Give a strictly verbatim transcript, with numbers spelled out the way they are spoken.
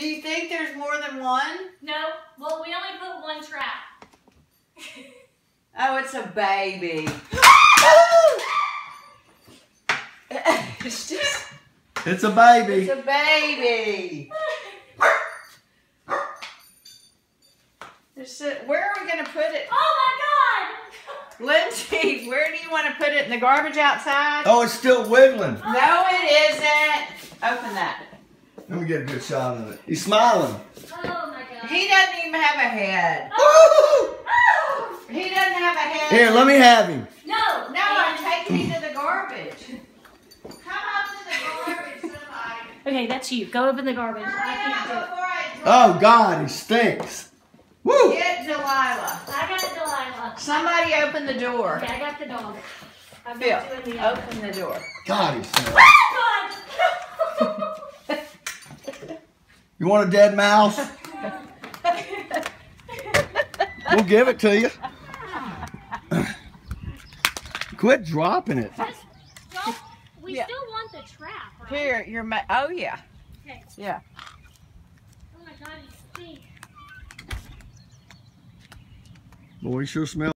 Do you think there's more than one? No. Well, we only put one trap. Oh, it's a baby. It's just... It's a baby. It's a baby. There's a, where are we going to put it? Oh my God! Lindsey, where do you want to put it? In the garbage outside? Oh, it's still wiggling. No, it isn't. Open that. Let me get a good shot of it. He's smiling. Oh my God. He doesn't even have a head. Oh. He doesn't have a head. Here, let me have him. No. No, I'm taking you to the garbage. Come up to the garbage, somebody. Okay, that's you. Go open the garbage. Hurry I can't up do it. before I Oh, God, he stinks. Woo! Get Delilah. I got Delilah. Somebody open the door. Okay, I got the dog. I'm Phil, not doing the other. open the door. God, he stinks. God. You want a dead mouse? We'll give it to you. Quit dropping it. Just don't, we Yeah. still want the trap, right? Here, you're ma- oh yeah. Okay. Yeah. Oh my God, he stinks. Boy, he sure smells.